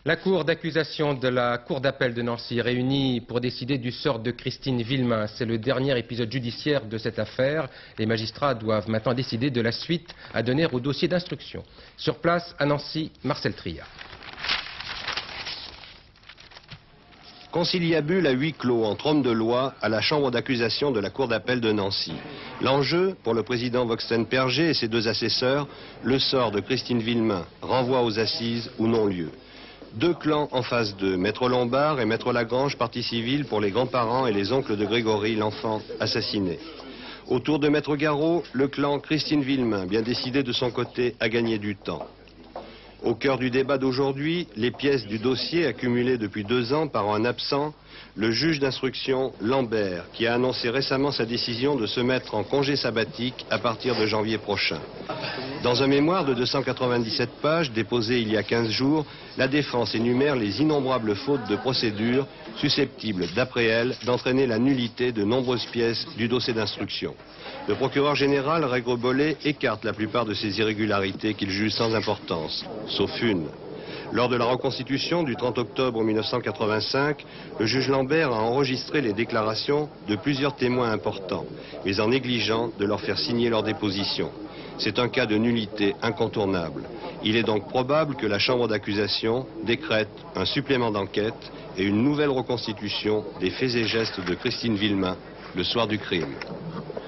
La cour d'accusation de la cour d'appel de Nancy réunie pour décider du sort de Christine Villemain. C'est le dernier épisode judiciaire de cette affaire. Les magistrats doivent maintenant décider de la suite à donner au dossier d'instruction. Sur place, à Nancy, Marcel Tria. Conciliabule à huis clos entre hommes de loi à la chambre d'accusation de la cour d'appel de Nancy. L'enjeu, pour le président Voxten-Perger et ses deux assesseurs, le sort de Christine Villemain, renvoi aux assises ou non-lieu. Deux clans en face d'eux, Maître Lombard et Maître Lagrange, partie civile pour les grands-parents et les oncles de Grégory, l'enfant assassiné. Autour de Maître Garot, le clan Christine Villemain, bien décidé de son côté à gagner du temps. Au cœur du débat d'aujourd'hui, les pièces du dossier accumulées depuis 2 ans par un absent, le juge d'instruction Lambert, qui a annoncé récemment sa décision de se mettre en congé sabbatique à partir de janvier prochain. Dans un mémoire de 297 pages déposé il y a 15 jours, la défense énumère les innombrables fautes de procédure susceptibles, d'après elle, d'entraîner la nullité de nombreuses pièces du dossier d'instruction. Le procureur général Règre-Bollet écarte la plupart de ces irrégularités qu'il juge sans importance, sauf une. Lors de la reconstitution du 30 octobre 1985, le juge Lambert a enregistré les déclarations de plusieurs témoins importants, mais en négligeant de leur faire signer leur déposition. C'est un cas de nullité incontournable. Il est donc probable que la chambre d'accusation décrète un supplément d'enquête et une nouvelle reconstitution des faits et gestes de Christine Villemain le soir du crime.